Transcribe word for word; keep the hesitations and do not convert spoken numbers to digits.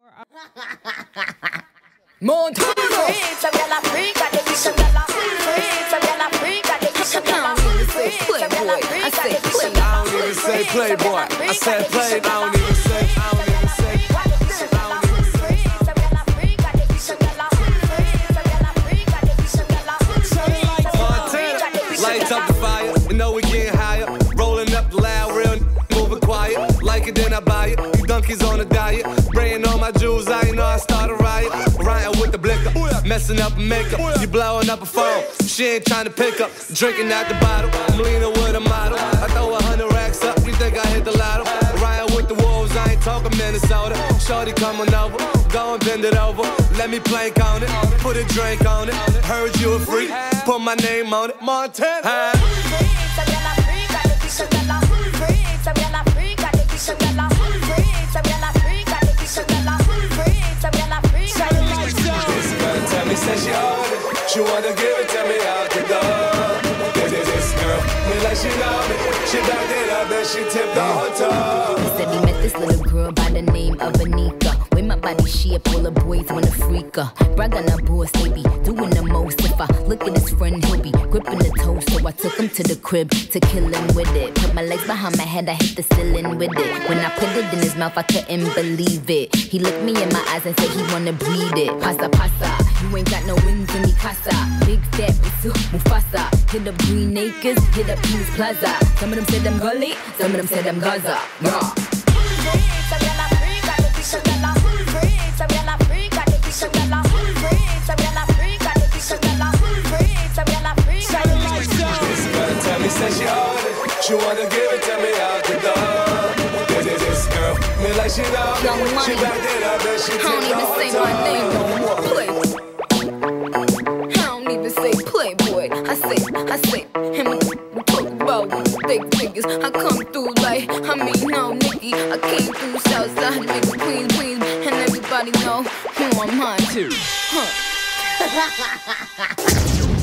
Montana. Some gyal a freak, got the some gyal a freak. Some gyal a freak, got the some gyal a freak. Some gyal a freak, got the some gyal a freak. I don't even say playboy. I said play. I don't even say. I don't even say. Montana, lights up the fire. You know we getting higher. Rolling up the loud, real moving quiet. Like it, then I buy it. You donkeys on a diet. Spraying all my jewels. I ain't know I start a riot. Ryan with the blicker. Messing up makeup. You blowing up a phone. She ain't trying to pick up. Drinking out the bottle. I'm leaning with a model. I throw a hundred racks up. You think I hit the lotto? Ryan with the wolves. I ain't talking Minnesota. Shorty coming over. Go and bend it over. Let me plank on it. Put a drink on it. Heard you a freak. Put my name on it. Montana. Huh? Said she on it, she wanna give it to me out the door. This is this girl, me like she know me. She backed it up and she tipped the hotel. He said he met this little girl by the name of Anika. With my body shape, all the boys wanna freak her. Brag on her boss, they be doing the most. If I look at his friend, he'll be gripping the toe. So I took him to the crib to kill him with it. Put my legs behind my head, I hit the ceiling with it. When I put it in his mouth, I couldn't believe it. He looked me in my eyes and said he wanna breathe it. Pasa, pasa. You ain't got no wings in the casa. Big fat Bisu Mufasa. Hit up Green Acres, hit up Kings Plaza. Some of them said I'm gully, some of them said I'm Gaza. Yeah. Said she on it, she wanna give it to me out the door. This is this girl, me like she know me. She backed it up and she I don't even say my name no more. Playboy. I don't even say Playboy. I say, I say him and the talk about with the big figures. I come through like, I mean, no, Nikki. I came through Southside, nigga, Queens, Queens, and everybody know who I'm on to. Huh.